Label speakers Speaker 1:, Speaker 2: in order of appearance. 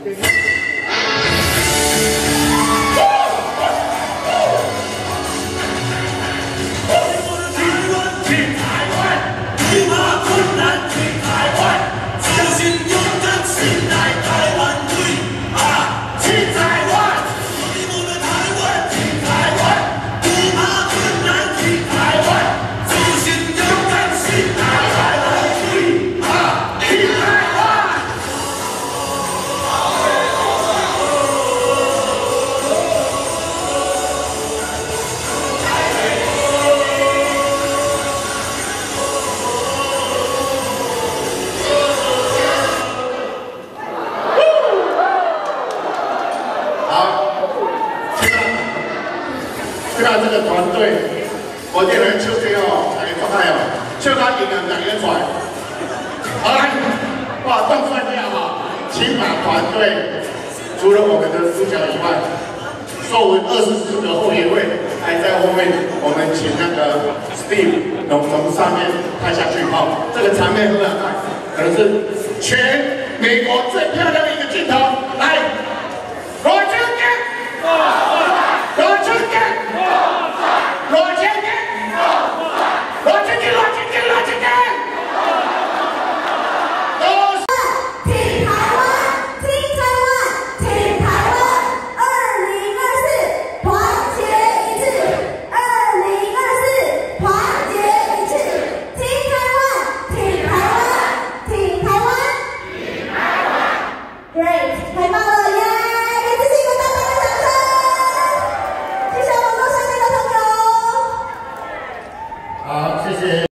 Speaker 1: 这个团队，我这人手机哦，大家看下哦，手卡银行大家出来，好来，哇，动出来这样哈，请把团队除了我们的主角以外，作为24个后援会，还在后面，我们请那个 Steve 从上面拍下去哈，这个场面很好看，可能是全美国最漂亮的一个镜头，来。